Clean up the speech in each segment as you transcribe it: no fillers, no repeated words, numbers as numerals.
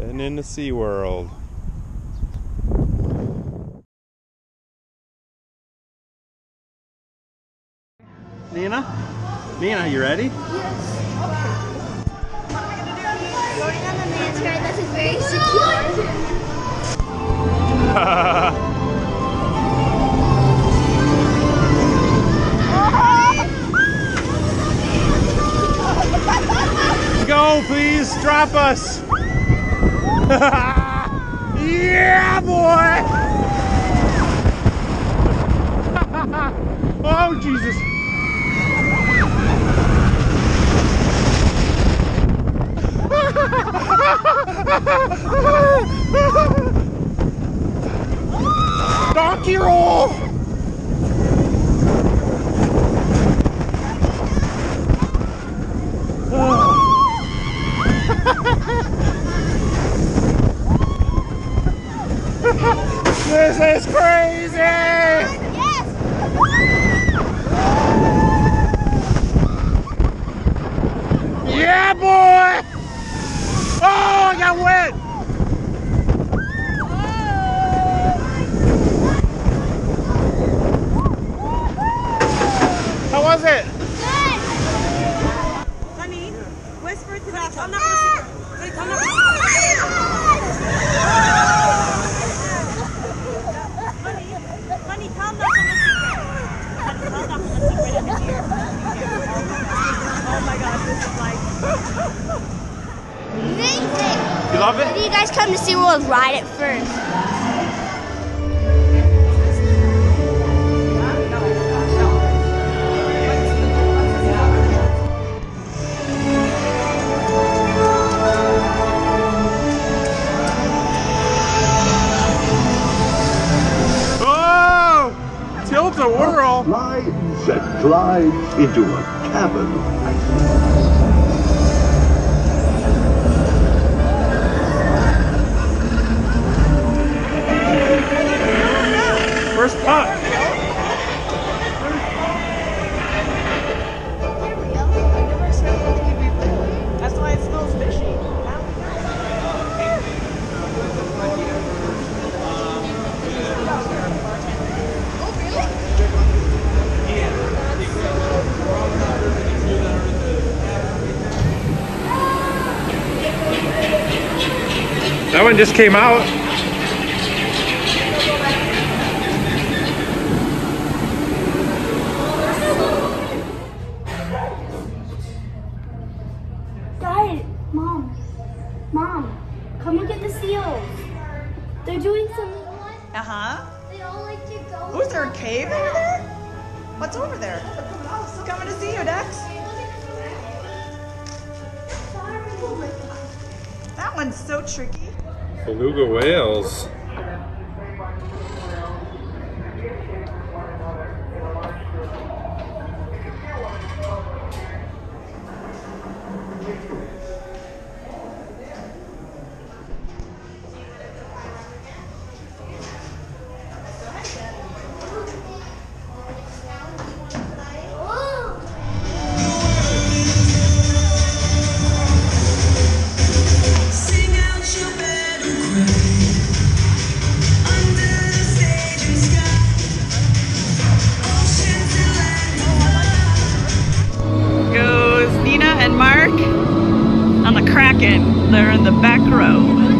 Heading into SeaWorld. Nina, you ready? Yes. What are we gonna do? Going on the man's ride. This is very secure. Go, please, drop us. Yeah, boy. Oh, Jesus. Donkey roll! This is crazy! Yes! Yeah, boy! Oh, I got wet! How was it? Good! Honey, whisper to that. I'm not gonna see her. Wait, I'm not gonna see Honey, tell them that's a secret. Honey, tell them that's a secret in the ear. Oh my gosh, this is like... Amazing! You love it? When you guys come to SeaWorld, ride it first. Tilt-a-whirl. Slides and glides into a cabin of ice. First putt. That's why it smells fishy. That one just came out. Guys, Mom, come look at the seals. They're doing some. Uh-huh. They all like to go. Oh, is there a cave over there? What's over there? Coming to see you, Dex. That one's so tricky. Beluga whales. And Mark on the Kraken. They're in the back row.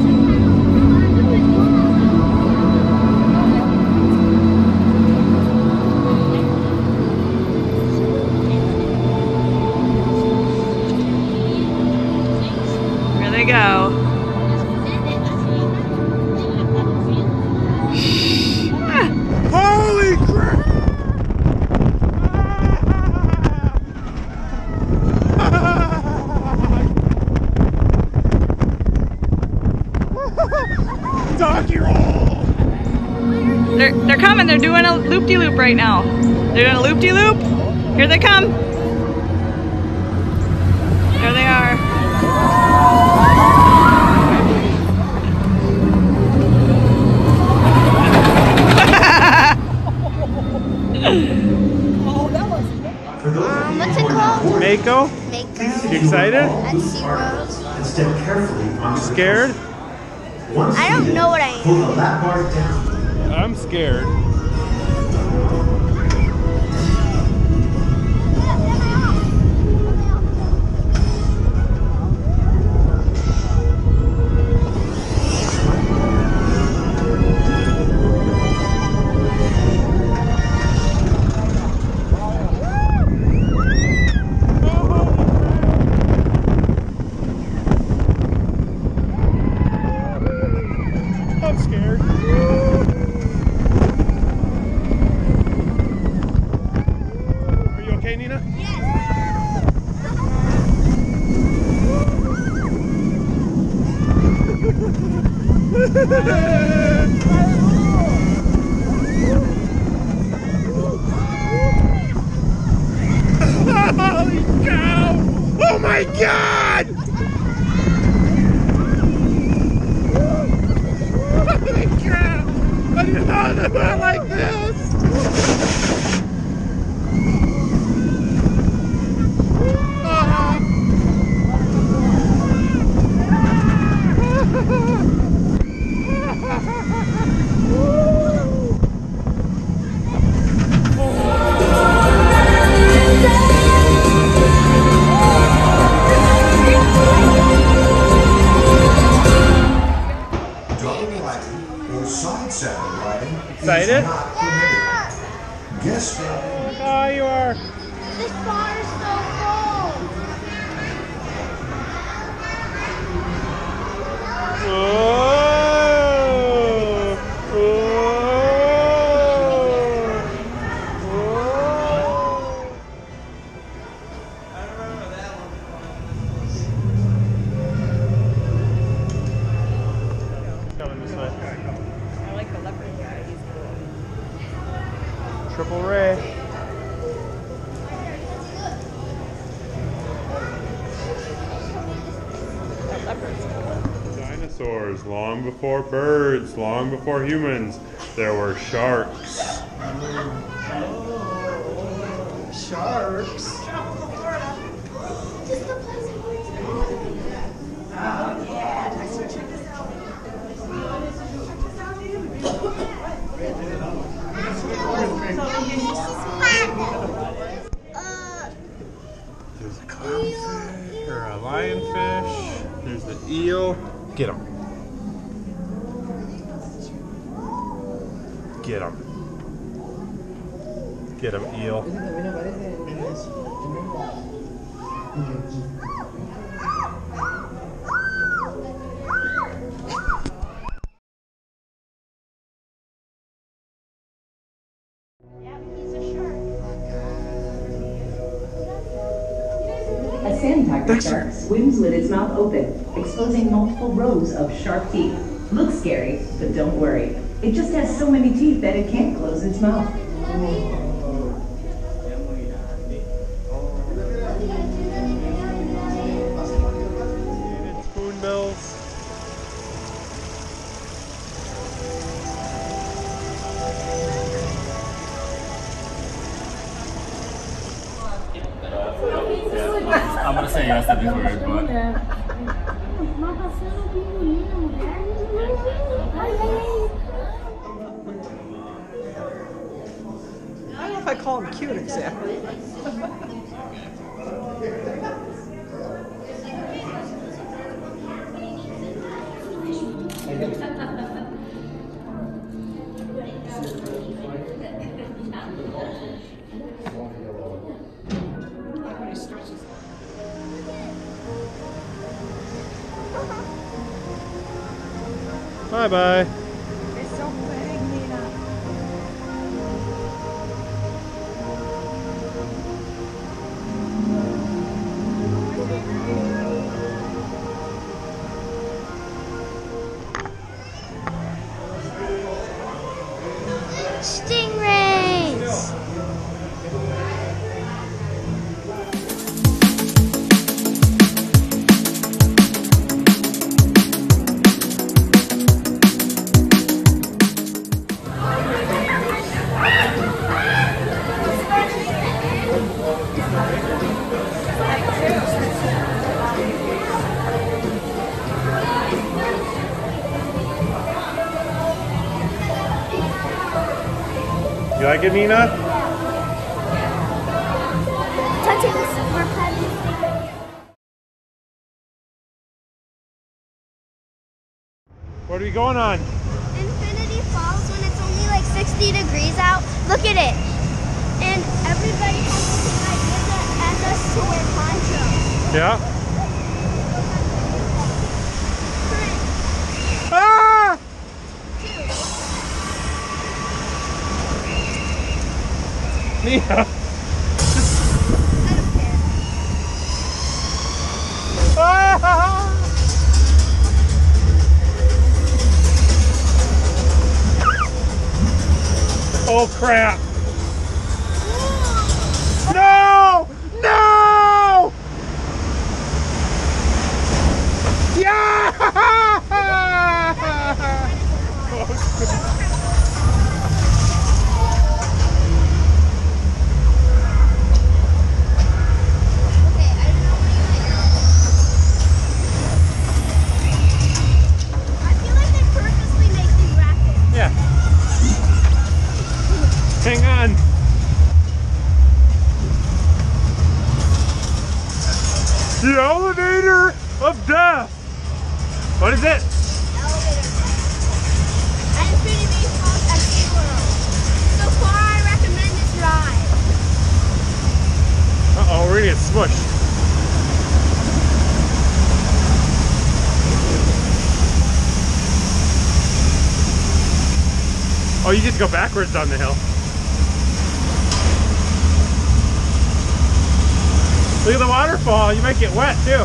Here they go. Holy crap! Donkey roll! They're coming. They're doing a loop-de-loop right now. They're doing a loop-de-loop. Here they come. There they are. What's it called? Mako? Mako. You excited? At SeaWorld. And step carefully on Scared? I don't know what I am. Pull that part down. I'm scared. I'm scared. Are you okay, Nina? Holy cow! Oh my God! Holy crap! I did not know it like this! Excited? Guess Oh, you are. This bar is so cold. Whoa! Coming this way. I like the leopard guy. He's cool. Triple Ray. That leopard's cool. Dinosaurs, long before birds, long before humans, there were sharks. Sharks. Just the place where it's There's a clownfish or a lionfish. There's the eel. Get him. Get him. Get him, eel. A sand tiger shark swims with its mouth open, exposing multiple rows of sharp teeth. Looks scary, but don't worry. It just has so many teeth that it can't close its mouth. Spoonbills. I'm gonna say yes to this word, but I don't know if I call him cute exactly. Bye-bye. It's so big, Nina. Stingrays! You like it, Nina? Touching the super petty. What are we going on? Infinity Falls when it's only like 60 degrees out. Look at it. And everybody has the same idea as us to wear ponchos. Yeah. Ah! Nina. I don't care. Ah! Oh crap! No! No! Yeah! Okay, I don't know what you like. I feel like they purposely make these rapids. Yeah. Hang on. The elevator of death. What is it? Elevator. At Infinity Falls at SeaWorld. So far, I recommend this ride. Uh-oh, we're gonna get smushed. Oh, you just go backwards down the hill. Look at the waterfall. You might get wet too.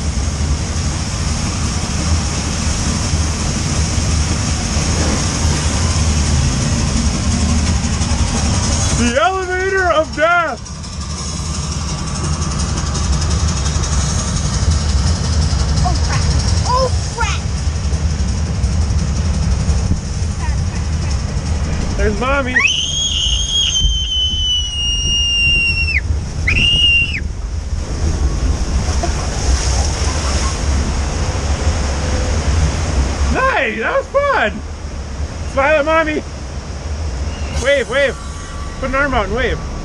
The elevator of death. Oh crap! Oh crap! There's Mommy. Nice, that was fun. Smile at Mommy. Wave, wave. Put an arm out and wave.